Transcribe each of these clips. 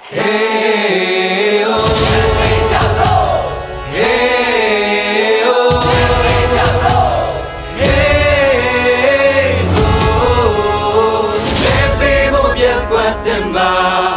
Hey oh, hey jazo, hey oh, hey jazo, hey oh, baby mo bien Guatemala.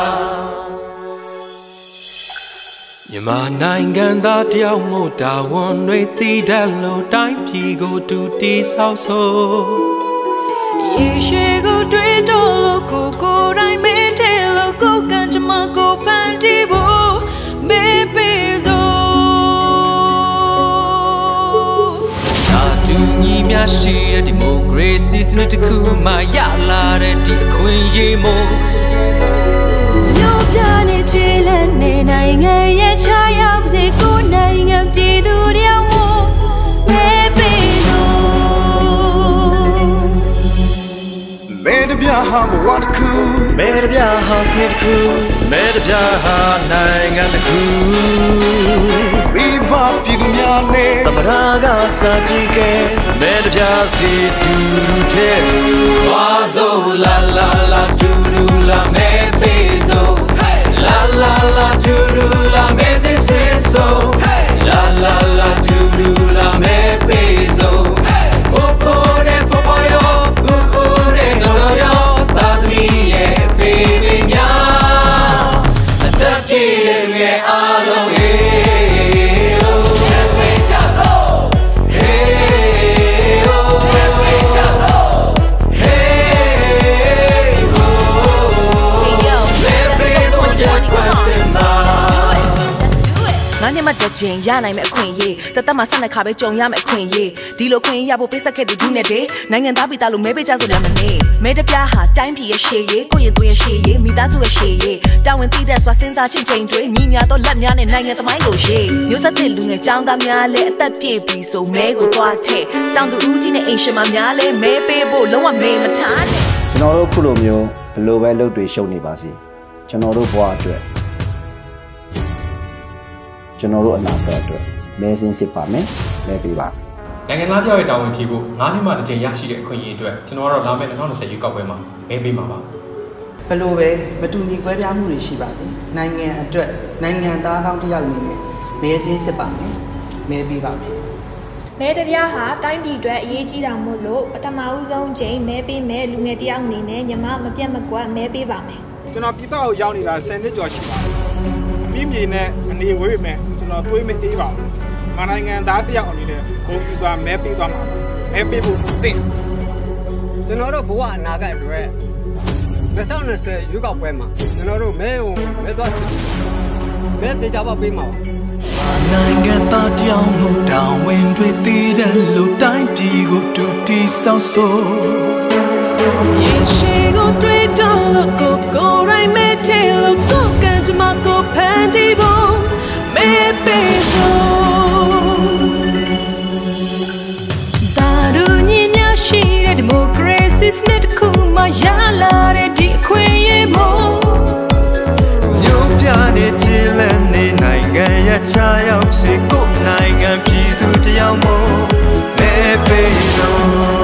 Yama nainganda tiao mo dawon noi ti dalo dai pi go tu ti sao so. Ye she go dwe dolo go go dai me te lo go kanjama go panti bo me pezo. Ta tu ni mya shi ya democracy sne taku ma ya la de ti akwin ye mo. Yo pya ne chile ne naingan ye cha yap se ko naingan pi tu riao mo me pezo. Made a biaha one cool, Made a biaha smith cool, made a biaha nang and the cool. we bop pidumyane, Tamaraga sajike, made a biasi durute. Wazo la la la duru la me bezo, la la la duru la me so, la la la duru la me bezo. Popore popoyo. Jane, Yana, me queen ye. The Tamasana Cabe John Yam queen ye. Dilo queen Yabo Pesake the dinner day. Nangan Dabitalu maybe just lemonade. Made a piaha, time pia shea, go and queen shea, me that's a shea. Down in theaters was since I change way. Nina don't let me on and Nangan the mango shea. You said the Luna Jang Damiale, that PB so mego guate. Down the Ujin ancient Mamiale, maybe lower may matane. General Pulomio, the low value to show Nibasi. General Boatre. General another amazing sipame, maybe back. နိုင်ငံသားပြောရတဲ့တာဝန်ထမ်းဖို့9နှစ်မှတစ်ကြိမ်ရရှိတဲ့အခွင့်အရေးအတွက်ကျွန်တော်ကတော့လာမယ့်2020ရွေးကောက်ပွဲမှာမဲပေးမှာပါဘလို့ပဲမတူညီကွဲပြားမှုတွေရှိပါတယ်နိုင်ငံအတွက်နိုင်ငံသားကောင်းတစ်ယောက်အနေနဲ့မဲစင်းစစ်ပါမယ်မဲပေးပါမယ်မဲတပြားဟာတိုင်းပြည်အတွက်အရေးကြီးတာမို့လို့ပထမဦးဆုံးချိန်မဲပေးမယ်လူငယ်တယောက်အနေနဲ့ညီမမပြတ်မကွက်မဲပေးပါမယ်ကျွန်တော်ပြည်ပကိုရောက်နေတာ10နှစ်ကျော်ရှိပါတယ်အမိမြေနဲ့အနေဝေးမယ်ကျွန်တော်တွေးမအေးပါဘူးမနိုင်ငံသားတယောက်အနေနဲ့ဂုဏ်ယူစွာမဲပေးသွားမှာပါမဲပေးဖို့သင့်ကျွန်တော်တို့ဘဝအနာဂတ်အတွက်2020ရွေးကောက်ပွဲမှာကျွန်တော်တို့မဲသွားမဲတေချာပါပေးမှာပါနိုင်ငံသားတယောက်မှုတောင်းဝင်တွေတည်တဲ့လူတိုင်းပြည်ကိုတူတီဆောက်ဆိုရေရှိကိုတွေ့တော့လို့ကိုတိုင်းမဲထဲလို့ကိုကန်ချမကိုဖန်တီးဖို့မဲပေးဖို့ဒါတို့ညညရှိတဲ့ဒီမိုကရေစီစနစ်တစ်ခုမှရလာတဲ့ဒီအခွင့်အရေးမို့မြို့ပြနေချီလန်းနေနိုင်ငံရဲ့ချာရောက်စေကိုနိုင်ငံပြည်သူတယောက်မို့မဲပေးလို့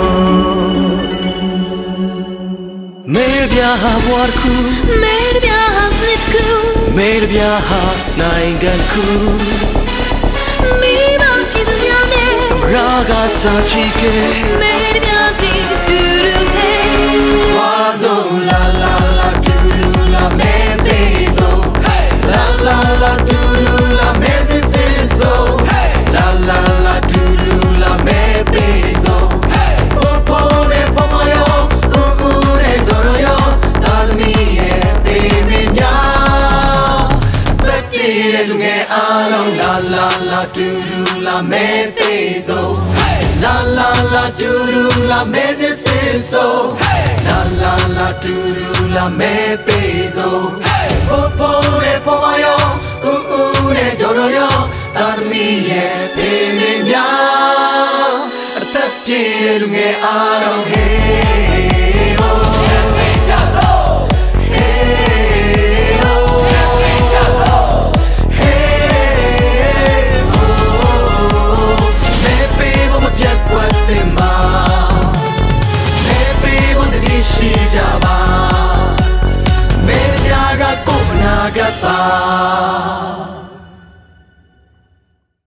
မဲပြဟာဘဝတစ်ခုမဲပြဟာစနစ်တစ်ခုမဲပြဟာနိုင်ငံတစ်ခုမိဘပြည်သူများနဲ့ရာဂစာချီကဲမဲပြစီတူတူတဲ့ဝါဆိုလာလာလာတူတူလာမဲပေးစို့လာလာလာတူတူလာမဲစစ်စစ်စို့လာလာလာတူတူလာမဲပေးစို့ပိုပိုနဲ့ပမယောဦးဦးနဲ့တော်တော်ယောတာသမီးရဲ့ပေးမများလက်ပြည့်တဲ့လူငယ်အားလုံးလာလာလာတူတူလာမဲပေးစို့လာလာလာတူတူလာမဲစစ်စစ်စို့လာလာလာတူတူလာမဲပေးစို့ပိုပိုနဲ့ပမယောဦးဦးနဲ့တော်တော်ယောတာသမီးရဲ့ပေးမများအသက်ပြည့်တဲ့လူငယ်အားလုံးဟေးoh hey jazo hey oh hey jazo hey oh me people me piat Guatemala me people de shi jaba me ya ga ko na Nagata